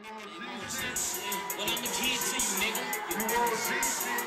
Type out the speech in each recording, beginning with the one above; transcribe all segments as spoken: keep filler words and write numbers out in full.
Well, I'ma give it to you, nigga. You want to see shit?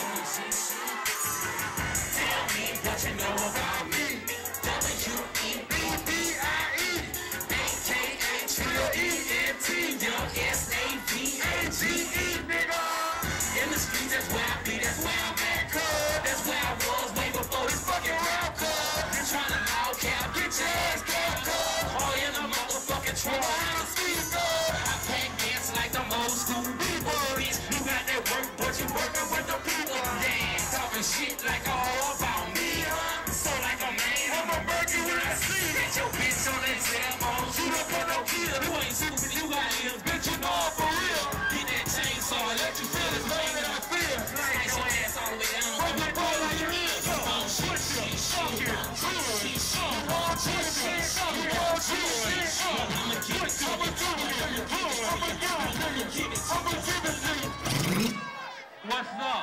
Tell me what you know about me. W E B B I E A K A Trill E N T Young S A V A G E, nigga. In the streets, that's where I be, that's where I'm at, cuz. That's where I was way before this fucking rap, cuz. You tryna loud cap, get your ass capped, cuz. All in a motherfucking trunk behind the street, cuz. I pack dance like them old school people, bitch. You got that work, but you working with the people. Damn, talking shit like all about me, huh? So like a man, I'ma murk you when I see. Get your bitch on that telephone, shoot up on no kill. You ain't stupid, you got ears, bitch, you know I'm for real. Get that chainsaw, let you feel this pain that I feel. Slice your ass all the way down, run that boy like you is. You want shit, shit, fuck it, shit, shit, you want shit, shit, you want shit, shit, I'ma give it to you, I'ma give it to you, I'ma give it to you, I'ma give it to you. What's up?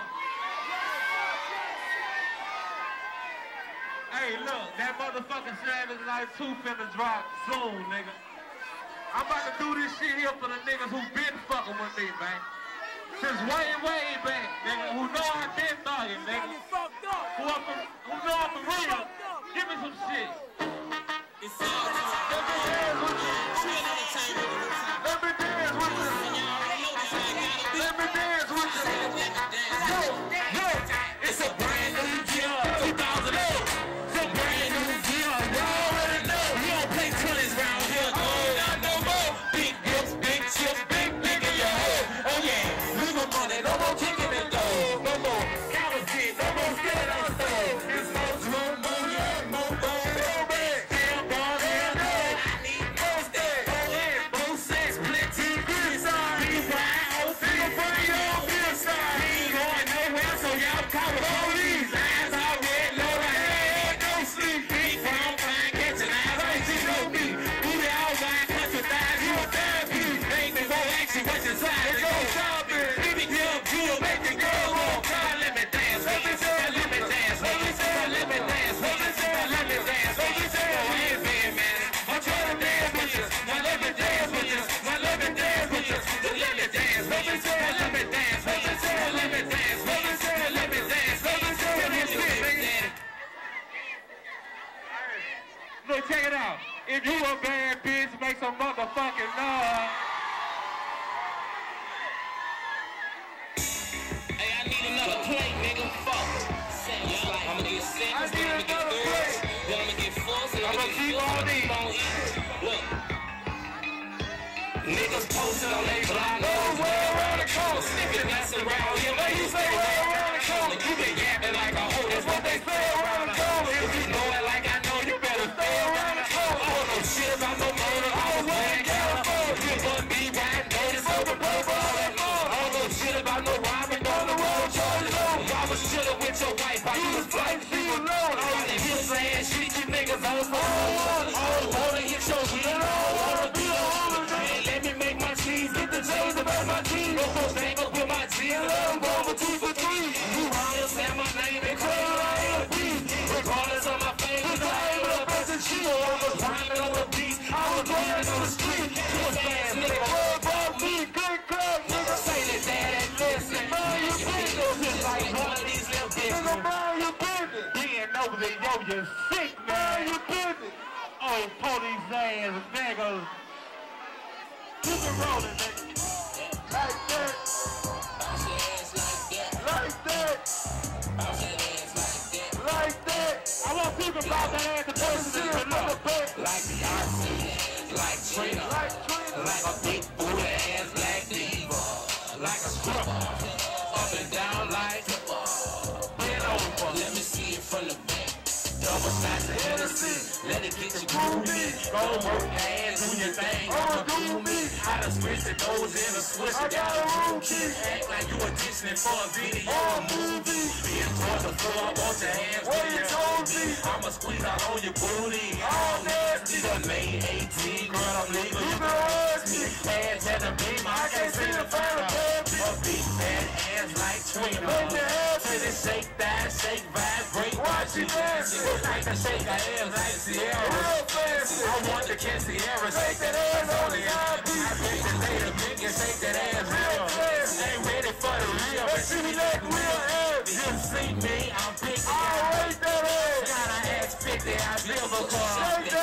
Hey, look, that motherfucking Savage Life two finna drop soon, nigga. I'm about to do this shit here for the niggas who been fucking with me, man. Since way, way back, nigga, who know I been thugging, nigga. Who, up for, who know I'm for real. Give me some shit. It's all time. Let me dance with you. Let me dance with you. Let me dance with you. Yo, yo, it's a brand new year, two thousand eight. It's a brand new year. You already know. We don't play twenties round here. Oh, not no more. Big hips, big chips, big big in your head. Oh yeah, legal money, no more kicking it though. No more counterfeit, no more stealing on stove. It's more drum, more yeah, more bone, more bad. Damn, ball, damn, no. I need more steak. More head, more sex, split T V. Sorry, wide open, for your good side. He ain't going nowhere, so y'all call the police. Eyes all red, low the head, no sleep. Big brown, fine, catching eyes, I ain't see no me. Booty all wide, country thighs, you a therapy. Make me go action, what's inside, it go shopping. Baby girl, jewel, make the girl walk. God, let me dance, let me say, let me dance, let me say, let me dance, let me say, let me dance, let me say, oh, yeah, man, man. I'm trying to dance with you, now let me dance with you, now let me dance with you, just let me dance, let me say, let me dance, let me say, let me dance, let me say, let me dance, let me say, let me dance. Look, check it out. If you a bad bitch, make some motherfucking noise. Hey, I need another plate, nigga. Fuck. Yeah, I'ma get sick, I'ma get thirst, then I'ma get forced, and I'ma get full, I'ma eat. Look. Niggas posted on they block, oh, way around the corner. Sniffing nuts around here, but you say way around the corner. You been yapping like a hoe, that's what they say around the corner. If you know it like I know, you better stay around the corner. I don't know shit about no murder, I was way in California. You must be riding notice over over all that more. I don't know shit about no robbing on the road, Charlie Lowe. I was chillin' with your wife, while you was fighting for you alone. All the hips saying shit, you niggas on the phone. All the wanna hit your shit, I don't wanna be a holiday. Let me make my cheese, get the chains about my jeans. No folks hang up with my jeans, I'm over two for three. You holler, say my name and claim I am a beast. Regardless of my fingers, I ain't up as a cheat. I was rhyming on the beat, I was running on the street. You a fast nigga, what about me? Good club, nigga. Say that dad and listen. Mind your business. Just like one of these little bitches. Nigga, mind your business. Being over there, yo, you're sick, man. Mind your business. Oh, police ass niggas. Keep it rolling, nigga. Like that. Bounce your ass like that. Like that. Bounce your ass like that. Like that. I want people to bounce that ass to person in the mother back. Like Beyonce, like Trina, like Trina, like a big booty ass like Diva, like a stripper, up and down like bend over. Let me see it from the back. Double shots of Hennessy, let it get you groovy. Go work hands, do your thing, I'ma do me. I done switched the doors in a switch, I got a room key. Act like you auditioning for a video or a movie. Being towards the floor, want your hands where you told me. I'ma squeeze out on your booty, all nasty. Done made eighteen, girl, I'm legal, you can ask me. Hands at the beam, I can't see the final baby. A big fat ass like Trina. Let it shake that, shake, vibrate, watch it dancing. Like to shake her ass like Sierra. I want to catch Sierra, shake that ass on the I B. I bet the later, nigga. rate me, I'm big. I'll rate that ass. Gotta ask fifty, I live a car.